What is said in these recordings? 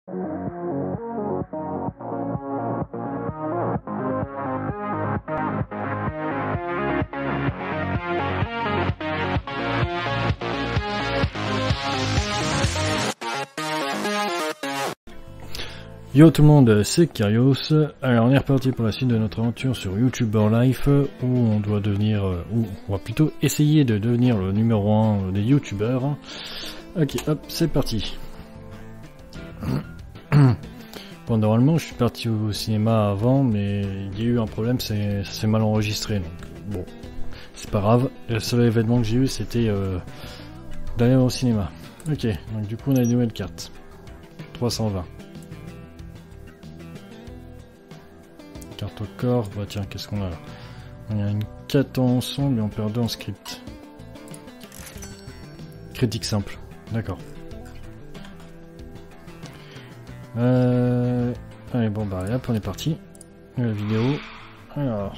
Yo tout le monde, c'est Kyrios. Alors on est reparti pour la suite de notre aventure sur YouTuber Life où on doit devenir, ou on va plutôt essayer de devenir le numéro 1 des YouTubers. Ok, hop, c'est parti. Bon, normalement je suis parti au cinéma avant, mais il y a eu un problème, c'est mal enregistré. Donc bon, c'est pas grave. Le seul événement que j'ai eu c'était d'aller au cinéma. Ok, donc du coup on a une nouvelle carte. 320. Carte au corps, bah tiens, qu'est-ce qu'on a là? On a une 4 ensemble et on perd 2 en script. Critique simple, d'accord. Allez, bon bah hop, on est parti. La vidéo. Alors.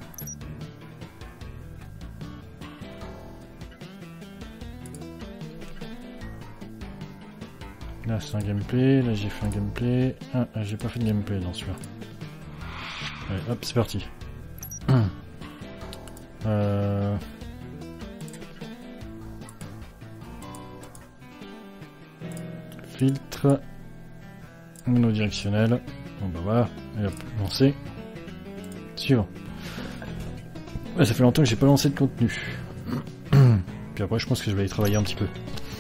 Là c'est un gameplay, là j'ai fait un gameplay. Ah, j'ai pas fait de gameplay dans celui-là. Allez, hop, c'est parti. Filtre. Monodirectionnel. Bon bah voilà. Et hop, lancer. Suivant. Ouais, ça fait longtemps que j'ai pas lancé de contenu. Puis après, je pense que je vais y travailler un petit peu.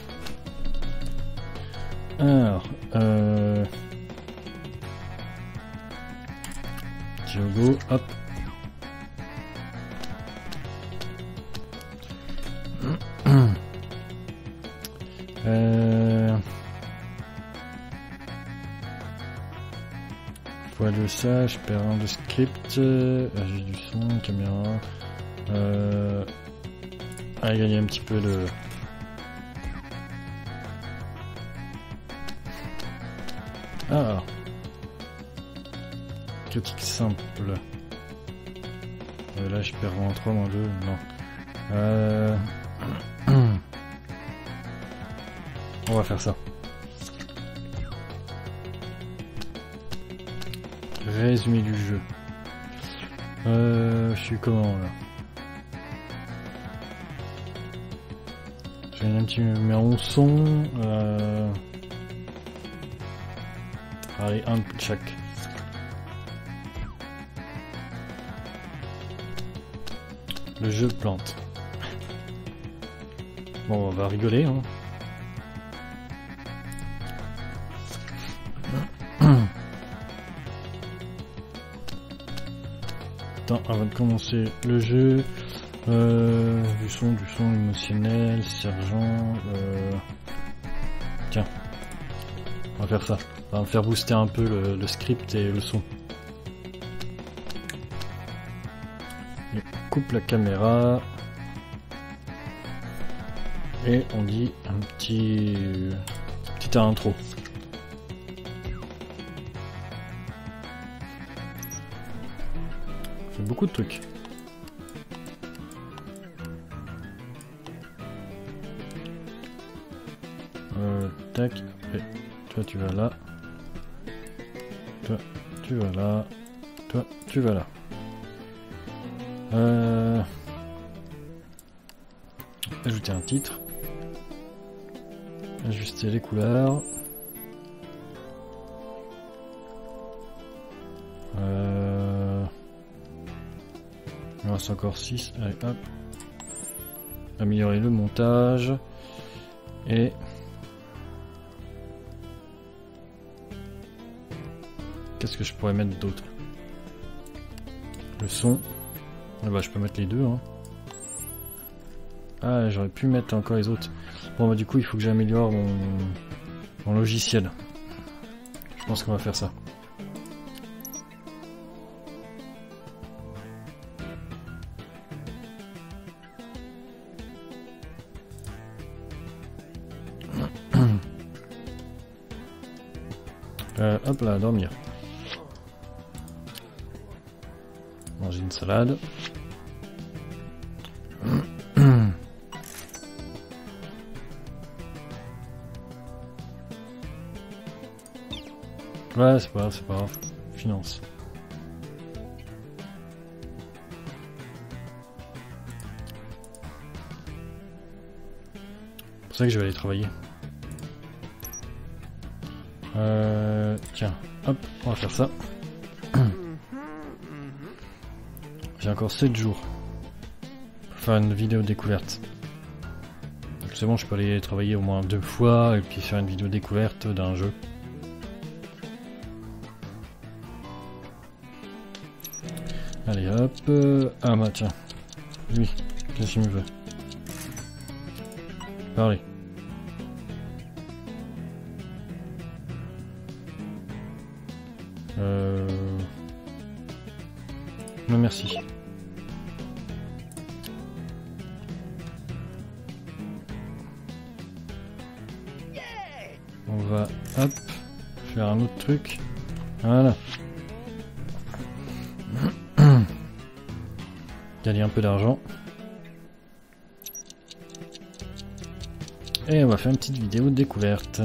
Alors, Diogo, hop. Fois de ça, je perds un de script. J'ai du son, caméra. Allez, gagner un petit peu de. Ah. Critique simple. Là je perds en 3 moins 2, non. On va faire ça. Résumé du jeu. Je suis comment là? J'ai un petit numéro son. Allez, un de chaque. Le jeu plante. Bon, on va rigoler, hein. Attends, avant de commencer le jeu, du son émotionnel, sergent, tiens, on va faire ça. On va me faire booster un peu le script et le son. Coupe la caméra et on dit un petit intro. C'est beaucoup de trucs. Tac, et toi tu vas là, toi tu vas là, toi tu vas là. Ajouter un titre, ajuster les couleurs, il reste encore 6, allez hop, améliorer le montage, et qu'est-ce que je pourrais mettre d'autre? Le son. Ah bah je peux mettre les deux, hein. Ah, j'aurais pu mettre encore les autres. Bon bah du coup il faut que j'améliore mon logiciel. Je pense qu'on va faire ça. Hop là, dormir. Manger une salade. Ouais, c'est pas grave. Finance. C'est pour ça que je vais aller travailler. Tiens, hop, on va faire ça. J'ai encore 7 jours pour faire une vidéo découverte. Donc c'est bon, je peux aller travailler au moins 2 fois et puis faire une vidéo découverte d'un jeu. Allez hop, ah bah tiens, lui, qu'est-ce qu'il me veut? Parlez. Non merci. On va hop faire un autre truc. Voilà. Gagner un peu d'argent. Et on va faire une petite vidéo de découverte.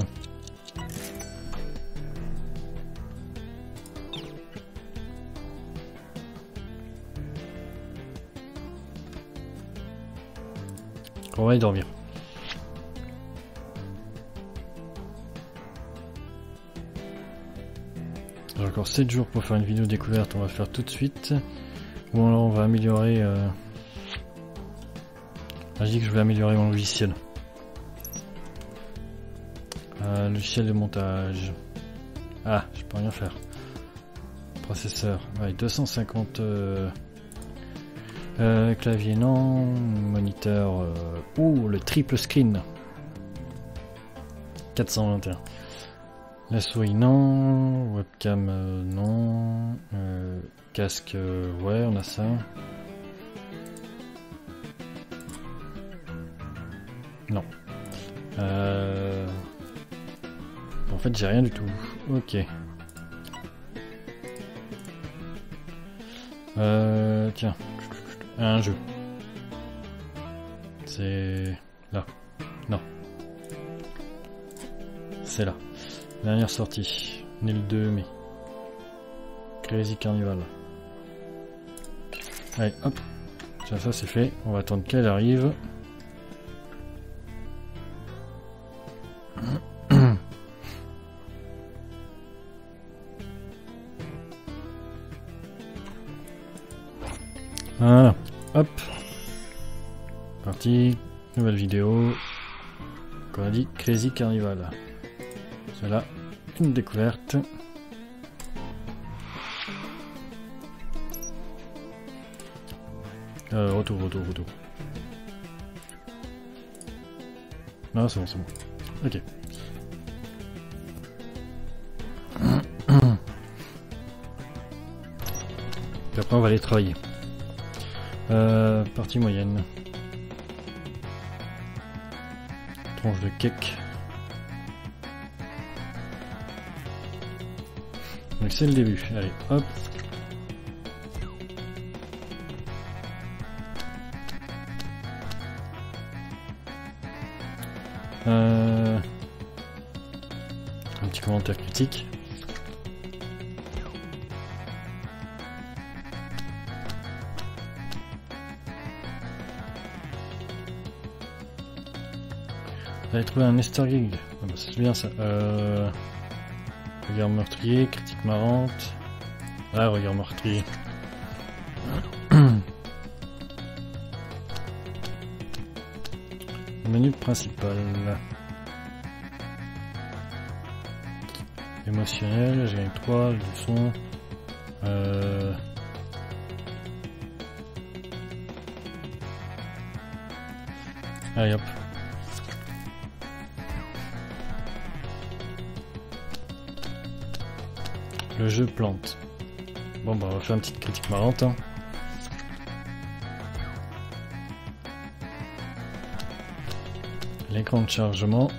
On va y dormir. J'ai encore 7 jours pour faire une vidéo découverte, on va faire tout de suite. Ou alors on va améliorer... je dis que je vais améliorer mon logiciel. Logiciel de montage. Ah, je peux rien faire. Processeur, ouais, 250... clavier non, moniteur, le triple screen, 421. La souris non, webcam non, casque ouais on a ça. Non. En fait j'ai rien du tout. Ok. Tiens. Un jeu. C'est là. Non. C'est là. Dernière sortie. Né le 2 mai. Crazy Carnival. Allez, hop. Tiens, ça c'est fait. On va attendre qu'elle arrive. Voilà. Hop. Parti. Nouvelle vidéo. Comme on a dit, Crazy Carnival. Voilà. Une découverte. Retour. Non, c'est bon. Ok. Puis après, on va aller travailler. Partie moyenne. Tranche de cake. Donc c'est le début. Allez, hop. Un petit commentaire critique. Vous avez trouvé un Easter egg. Ah bah, c'est bien ça. Regard meurtrier, critique marrante. Ah, regard meurtrier. Menu principal. Émotionnel, j'ai 3, le son. Allez hop. Le jeu plante. Bon bah on va faire une petite critique marrante. Hein. L'écran de chargement.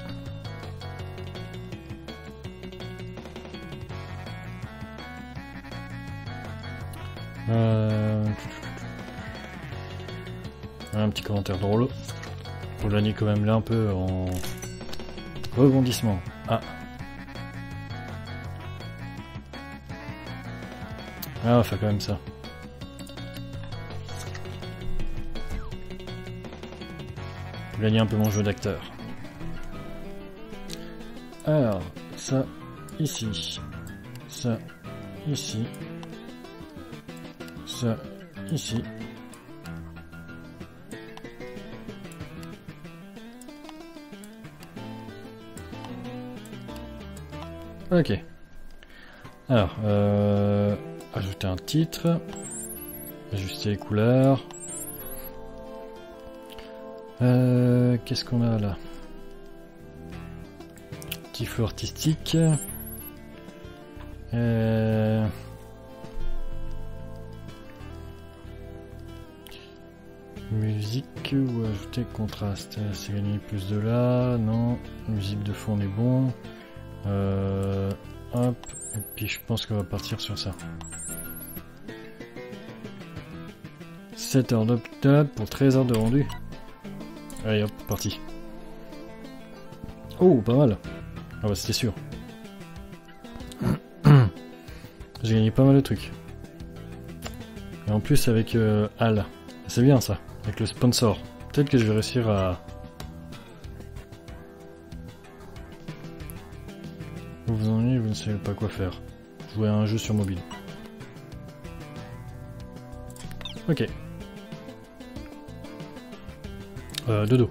Un petit commentaire drôle. Faut l'année quand même là un peu en rebondissement. Ah. Ah, on va faire quand même ça. Pour gagner un peu mon jeu d'acteur. Alors, ça, ici. Ça, ici. Ça, ici. Ok. Alors, ajouter un titre. Ajuster les couleurs. Qu'est-ce qu'on a là? Petit flou artistique. Musique ou ajouter contraste. C'est gagner plus de là. Non. Musique de fond on est bon. Hop. Et puis je pense qu'on va partir sur ça. 7 heures d'op pour 13 heures de rendu. Allez hop, parti. Oh, pas mal. Ah bah c'était sûr. J'ai gagné pas mal de trucs. Et en plus avec Al. C'est bien ça, avec le sponsor. Peut-être que je vais réussir à... Vous vous ennuyez, vous ne savez pas quoi faire. Jouer à un jeu sur mobile. Ok. Dodo.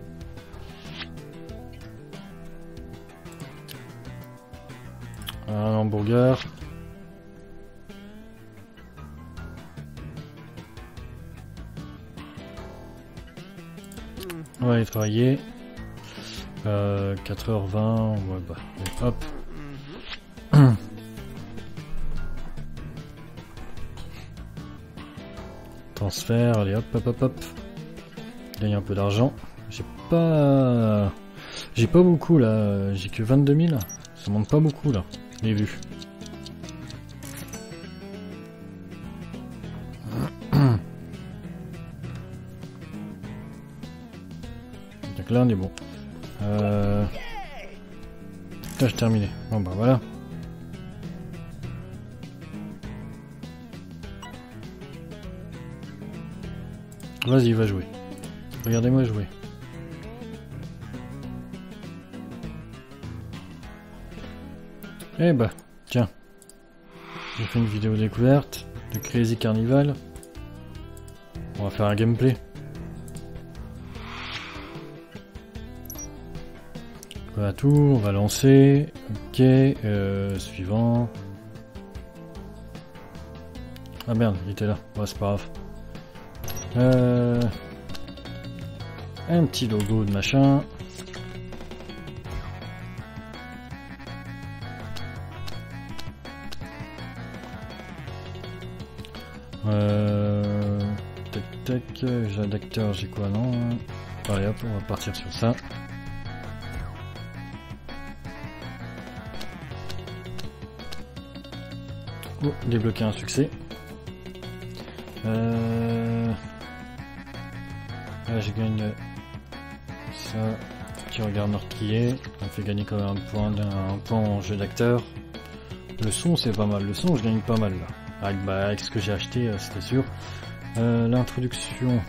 Un hamburger. On va aller travailler. 4h20. Ouais, bah, allez, hop. Transfert, allez hop hop hop hop. Gagne un peu d'argent. J'ai pas beaucoup là, j'ai que 22 000. Ça monte pas beaucoup là, les vues. Donc là on est bon. Tâche terminée. Bon bah voilà. Vas-y, va jouer. Regardez-moi jouer. Eh bah, tiens. J'ai fait une vidéo découverte de Crazy Carnival. On va faire un gameplay. Voilà tout, on va lancer. Ok, suivant. Ah merde, il était là. Ouais, c'est pas grave. Un petit logo de machin. Tac tac, j'ai d'acteur, j'ai quoi non? Allez hop, on va partir sur ça. Oh, débloquer un succès. Là je gagne ça, qui regarde meurtrier, on fait gagner quand même un point en jeu d'acteur. Le son c'est pas mal, le son je gagne pas mal là. Avec ce que j'ai acheté c'était sûr. L'introduction,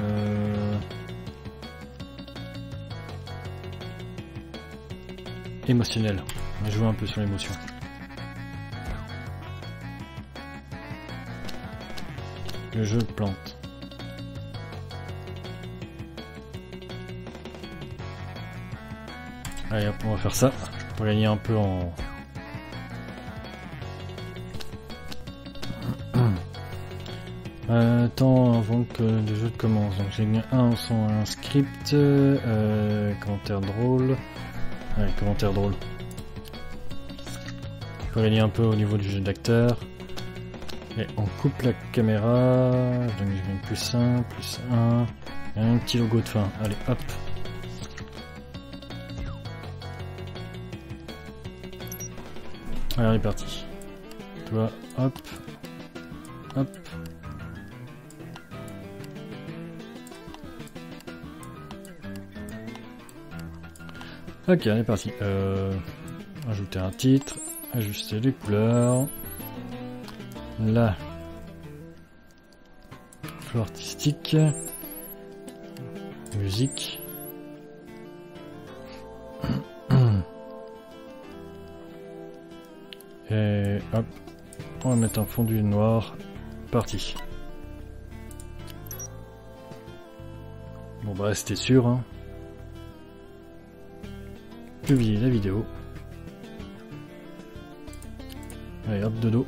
émotionnel, on va jouer un peu sur l'émotion. Le jeu plante. Allez hop, on va faire ça pour gagner un peu en... temps avant que le jeu commence. Donc j'ai gagné un script, commentaire drôle. Ouais, commentaire drôle. Pour gagner un peu au niveau du jeu d'acteur. Et on coupe la caméra. Donc je gagne plus 1. Et un petit logo de fin. Allez hop. Allez, on est parti. Toi, hop. Hop. Ok, on est parti. Ajouter un titre. Ajuster les couleurs. Là, choix artistique. Musique. Et hop, on va mettre un fondu noir. Parti. Bon bah c'était sûr hein. Publier la vidéo. Allez hop, dodo.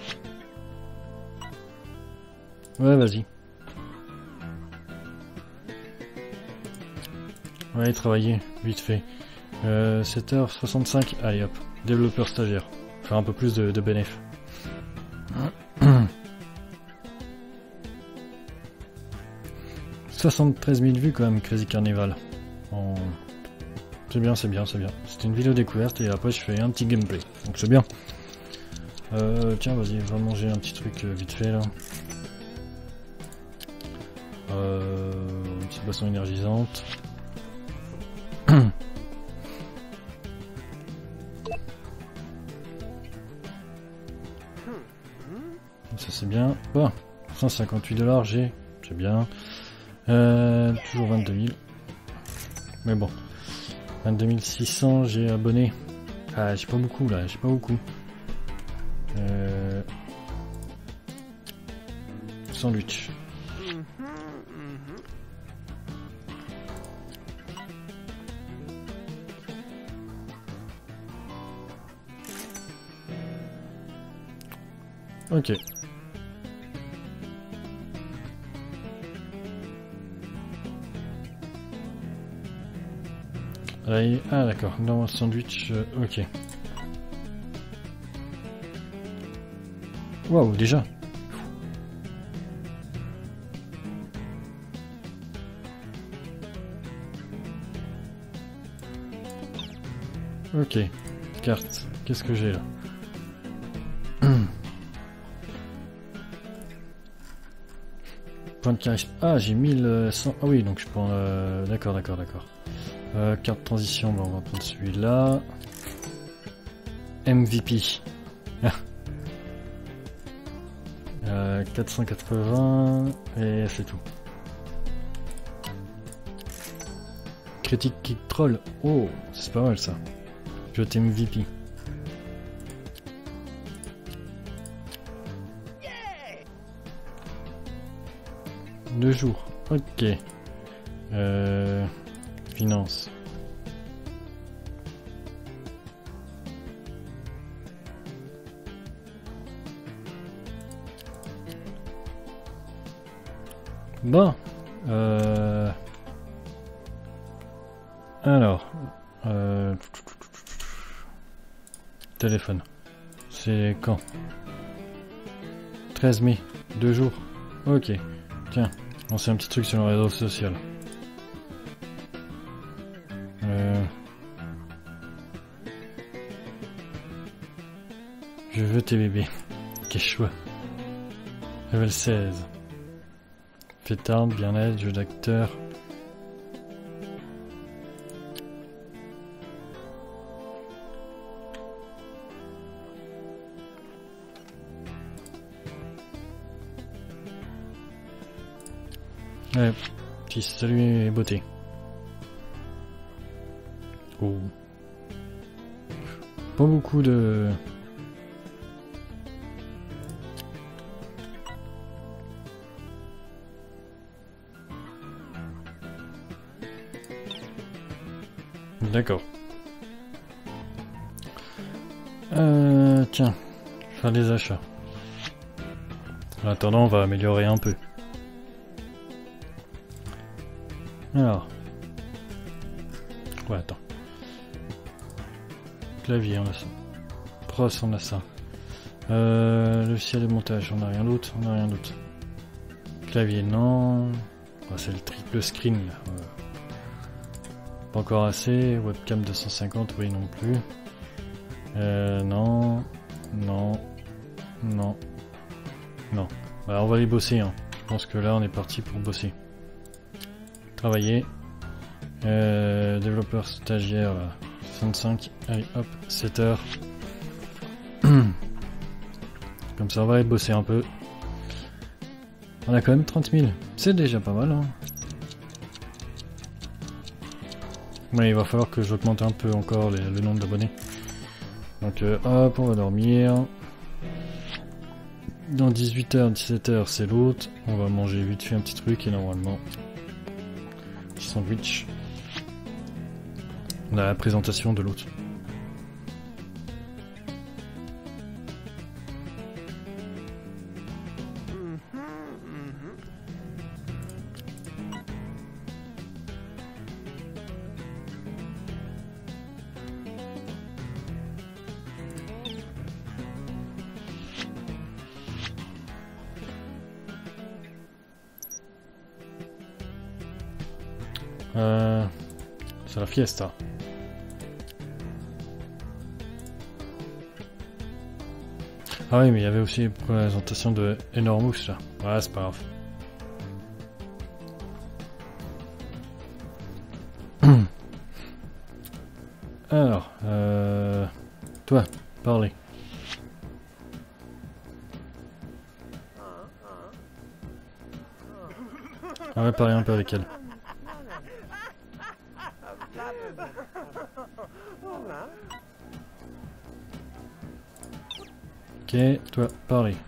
Ouais vas-y. Ouais travailler, vite fait. 7h65, allez hop. Développeur stagiaire. Faire un peu plus de bénéf. 73 000 vues quand même, Crazy Carnival. En... C'est bien, c'est bien, c'est bien. C'était une vidéo découverte et après je fais un petit gameplay. Donc c'est bien. Tiens, vas-y, va manger un petit truc vite fait là. Une petite boisson énergisante. Ça c'est bien. Bon, 158 $, j'ai. C'est bien. Toujours 22 000. Mais bon. 22 600, j'ai abonné. Ah, j'ai pas beaucoup là, j'ai pas beaucoup. Sandwich. Ok. Allez, ah d'accord, non, sandwich, ok. Waouh, déjà. Ok, carte, qu'est-ce que j'ai là? Point de charisme. Ah, j'ai 1100. Ah oui, donc je prends. D'accord, d'accord, d'accord. Carte transition, bah, on va prendre celui-là. MVP. 480 et c'est tout. Critique kick troll. Oh, c'est pas mal ça. Je t'aime MVP. Deux jours. Ok. Finance. Bon. Alors. Téléphone. C'est quand? 13 mai. 2 jours. Ok. Tiens. On sait un petit truc sur le réseau social. Je veux tes bébés. Quel choix. Level 16. Fêtard, bien-être, jeu d'acteur. Ouais, petit salut et beauté. Oh. Pas beaucoup de... D'accord. Tiens, faire des achats. En attendant, on va améliorer un peu. Alors. Ouais, attends. Clavier, on a ça. Pros, on a ça. Logiciel de montage, on a rien d'autre. On a rien d'autre. Clavier, non. Oh, c'est le triple screen, là. Pas encore assez. Webcam 250, oui, non plus. Non. Non. Non. Non. Bah, on va aller bosser, hein. Je pense que là, on est parti pour bosser. Travailler. Développeur stagiaire, là. 65. Allez, hop, 7 heures. Comme ça, on va aller bosser un peu. On a quand même 30 000. C'est déjà pas mal, hein. Ouais, il va falloir que j'augmente un peu encore le nombre d'abonnés. Donc hop, on va dormir. Dans 18h, 17h, c'est l'autre. On va manger vite fait un petit truc et normalement... Petit sandwich. On a la présentation de l'autre. C'est la fiesta. Ah oui, mais il y avait aussi une présentation de Enormous là. Ouais, c'est pas grave. Alors, toi, parlez. On va parler un peu avec elle. Ok, toi, parlez.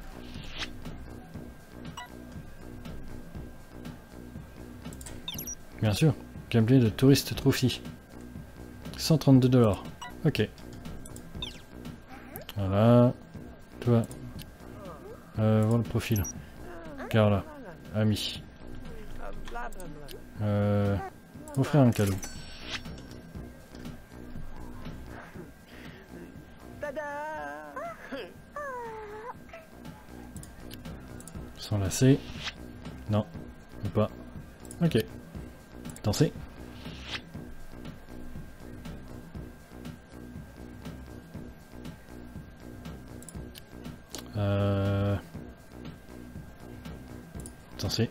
Bien sûr, gameplay de Tourist Trophy. 132 $. Ok. Voilà. Toi. Voir le profil. Carla. Ami. Offrir un cadeau. S'enlacer. Non. Ou pas. Ok. Danser. Danser.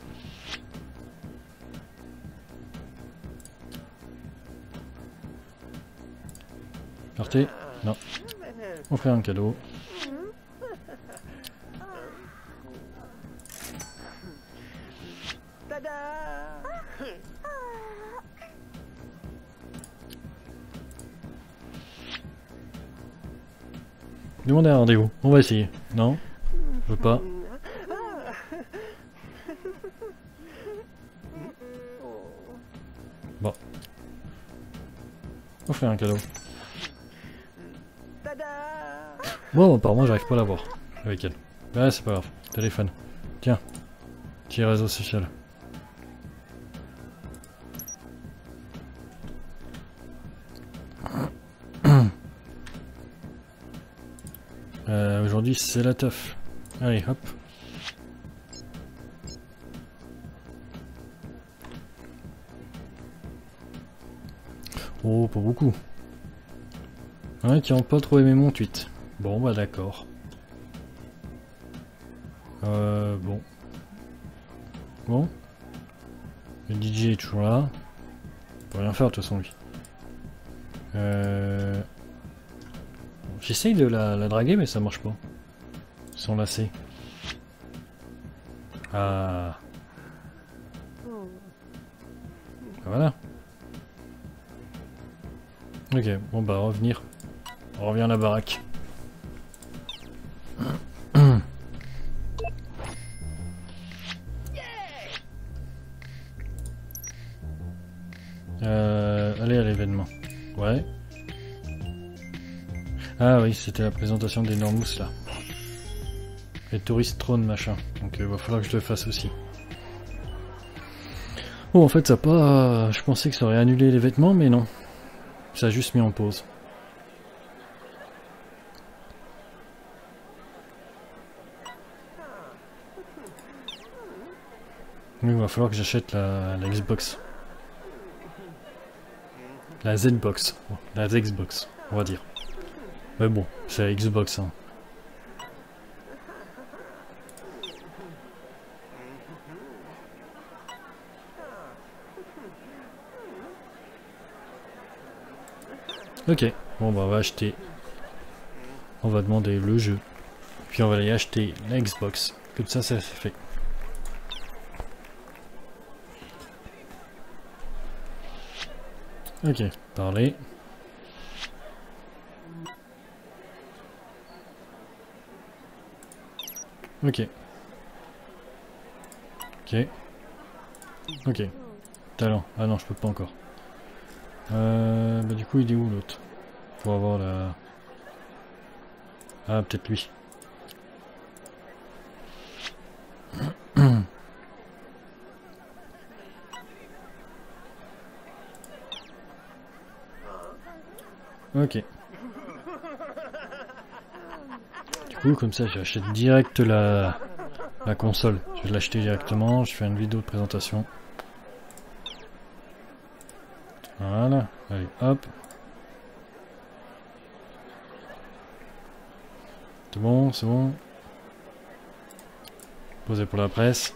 Partez. Non. Offrir un cadeau. Demandez un rendez-vous. On va essayer. Non? Je veux pas. Bon. Offrir un cadeau. Bon, apparemment j'arrive pas à la voir avec elle. Ouais, c'est pas grave. Téléphone. Tiens. Petit réseau social. Aujourd'hui c'est la teuf. Allez, hop. Oh, pas beaucoup. Ouais, qui ont pas trop aimé mon tweet. Bon, bah d'accord. Bon. Bon. Le DJ est toujours là. Il peut rien faire de toute façon lui. J'essaye de la draguer mais ça marche pas. Sans lacets. Ah. Voilà. Ok, bon bah revenir. On revient à la baraque. Allez à l'événement. Ouais. Ah oui, c'était la présentation d'Enormous là. Les touristes trône machin. Donc il va falloir que je le fasse aussi. Bon en fait ça a pas... Je pensais que ça aurait annulé les vêtements mais non. Ça a juste mis en pause. Oui, il va falloir que j'achète la Xbox. La Z-Box. La Xbox, on va dire. Mais bon, c'est la Xbox. Hein. Ok, bon bah on va acheter. On va demander le jeu. Puis on va aller acheter la Xbox. Comme ça, c'est fait. Ok, parler. Ok. Ok. Ok. Talent. Ah non, je peux pas encore. Bah du coup, il est où l'autre? Pour avoir la... Ah, peut-être lui. Ok. Du coup, comme ça, j'achète direct la console. Je vais l'acheter directement. Je fais une vidéo de présentation. Voilà. Allez, hop. C'est bon, c'est bon. Posé pour la presse.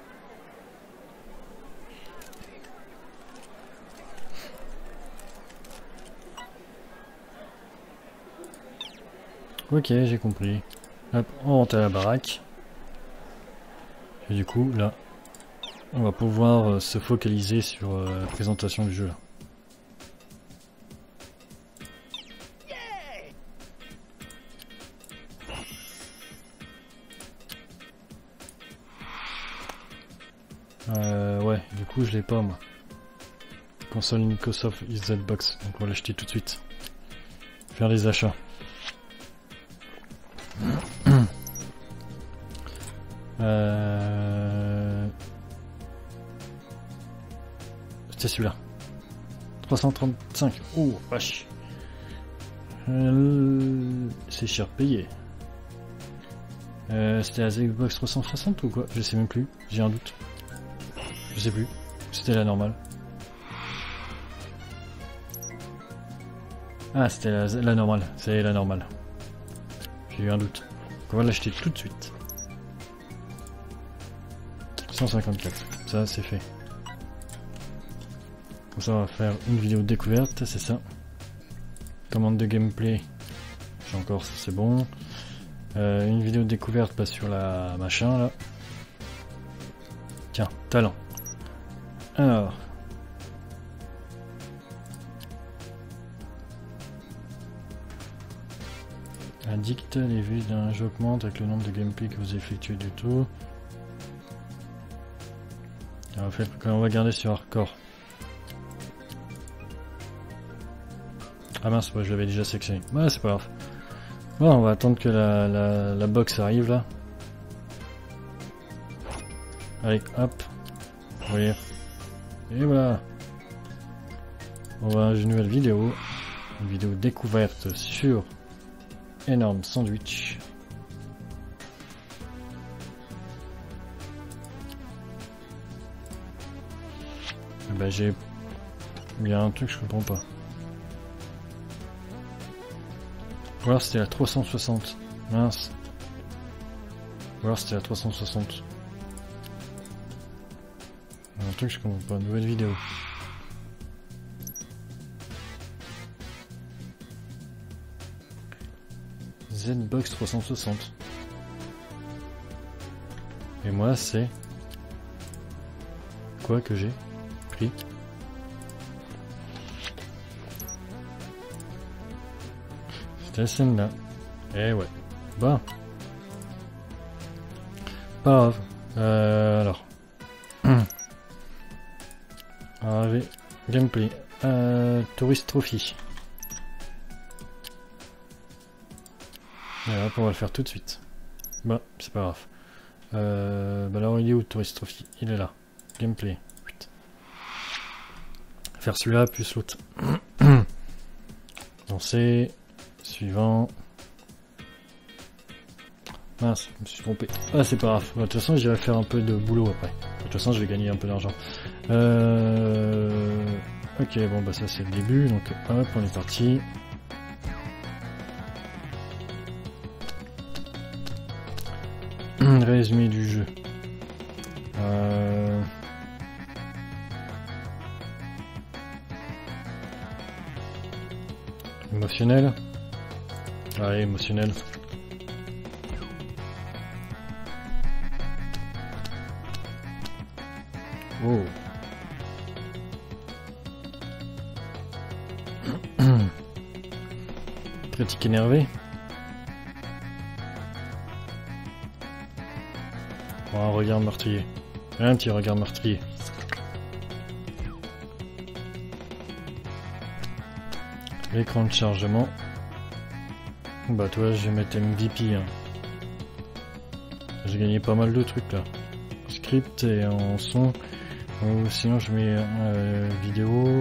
Ok, j'ai compris. Hop, on rentre à la baraque. Et du coup, là, on va pouvoir se focaliser sur la présentation du jeu. Ouais, du coup, je l'ai pas, moi. Console Microsoft XBox, donc on va l'acheter tout de suite. Faire les achats. C'était celui-là. 335. Oh, vache. C'est cher payé. C'était la Xbox 360 ou quoi? Je sais même plus. J'ai un doute. Je sais plus. C'était la normale. Ah, c'était la normale. C'est la normale. J'ai eu un doute. Donc on va l'acheter tout de suite. 154. Ça, c'est fait. Comme ça, on va faire une vidéo de découverte, c'est ça. Commande de gameplay. J'ai encore, c'est bon. Une vidéo de découverte pas sur la machin là. Tiens, talent. Alors. Addict, les vues d'un jeu augmentent avec le nombre de gameplay que vous effectuez du tout. En fait, quand on va garder sur hardcore. Ah mince, je l'avais déjà sélectionné. Ouais, c'est pas grave. Bon, on va attendre que la box arrive là. Allez, hop. Oui. Et voilà. On va une nouvelle vidéo. Une vidéo découverte sur énorme sandwich. Bah j'ai... Il y a un truc que je comprends pas. Ou alors c'était la 360. Mince. Ou alors c'était la 360. Il y a un truc que je comprends pas. Nouvelle vidéo. Zbox 360. Et moi c'est... Quoi que j'ai pris? C'était la scène là. Eh ouais. Bon. Pas grave. Alors. Gameplay. Tourist Trophy. Voilà, on va le faire tout de suite. Bah, c'est pas grave. Bah alors il est où Tourist Trophy? Il est là. Gameplay. Faire celui-là plus l'autre. Lancer. Suivant. Mince, je me suis trompé. Ah, c'est pas grave. De toute façon, j'irai faire un peu de boulot après. De toute façon, je vais gagner un peu d'argent. Ok, bon, bah ça c'est le début. Donc, hop, on est parti. Résumé du jeu. Émotionnel. Allez, émotionnel. Oh. critique énervé. Oh, un regard meurtrier. Un petit regard meurtrier. L'écran de chargement. Bah toi je vais mettre MVP. Hein. J'ai gagné pas mal de trucs là. Script et en son. Ou sinon je mets vidéo.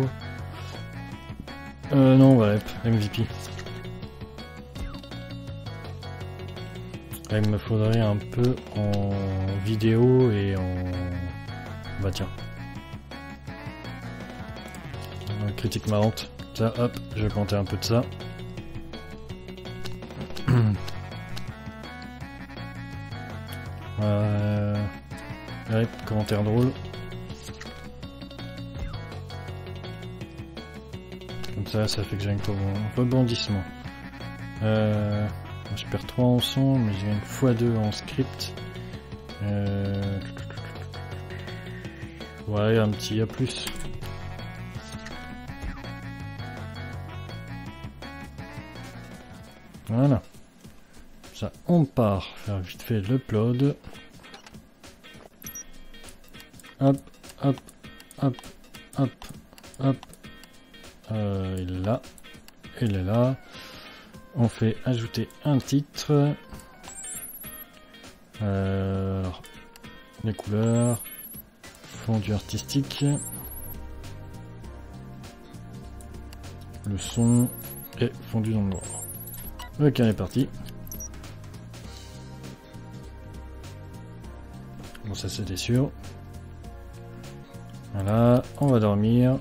Non voilà, MVP. Là, il me faudrait un peu en vidéo et en... Bah tiens. Critique marrante. Ça, hop, je vais planter un peu de ça. Ouais, commentaire drôle. Comme ça fait que j'ai un rebondissement. Je perds 3 en son, mais j'ai une x2 en script. Ouais, un petit A+. Voilà. Ça, on part. Faire vite fait l'upload. Hop, hop, hop, hop, hop. Il est là. Il est là. On fait ajouter un titre. Alors, les couleurs. Fondu artistique. Le son est fondu dans le noir. Ok, on est parti. Bon, ça c'était sûr. Voilà, on va dormir.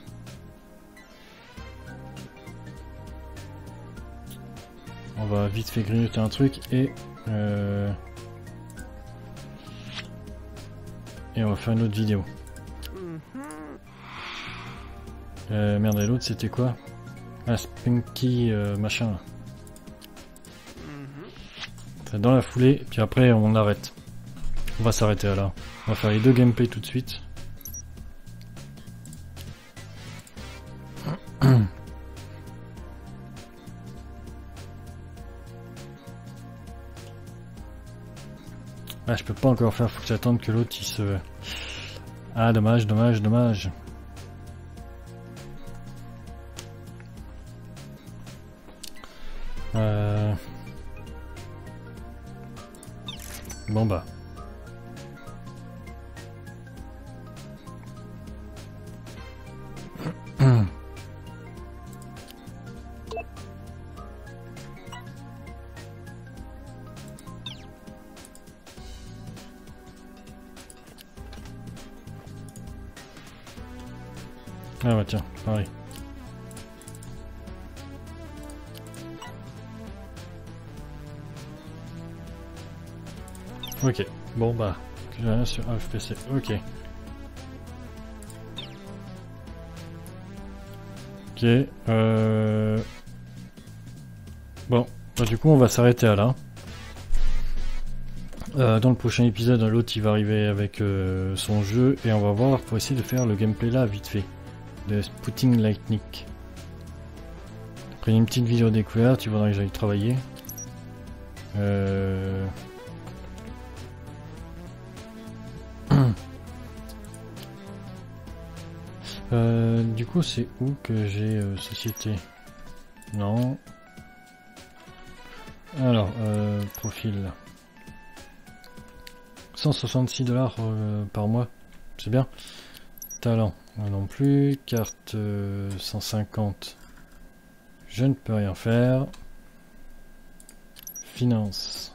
On va vite fait grignoter un truc et on va faire une autre vidéo. Merde, et l'autre c'était quoi? Ah, Spunky machin là. Dans la foulée, puis après on arrête. On va s'arrêter là. On va faire les deux gameplays tout de suite. Ah, je peux pas encore faire, faut que j'attende que l'autre il se... Ah, dommage, dommage, dommage. Bon bah. Ah bah tiens, pareil. Ok, bon bah, j'ai rien sur AFPC, ok. Ok, bon, bah du coup on va s'arrêter à là. Dans le prochain épisode, l'autre il va arriver avec son jeu et on va voir pour essayer de faire le gameplay là vite fait. De Spouting Lightning. Après une petite vidéo découverte, tu voudrais que j'aille travailler. Du coup, c'est où que j'ai société? Non. Alors, profil. 166$ par mois. C'est bien. Talent. Moi non plus. Carte 150. Je ne peux rien faire. Finance.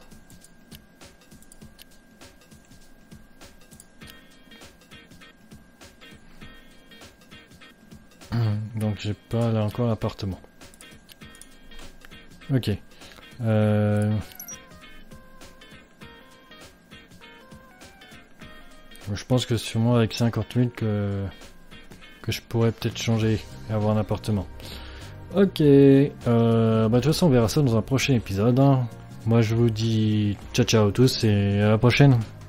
Donc j'ai pas là encore l'appartement. Ok. Je pense que sûrement avec 50 000 que je pourrais peut-être changer et avoir un appartement. Ok. Bah de toute façon on verra ça dans un prochain épisode. Moi je vous dis ciao ciao à tous et à la prochaine.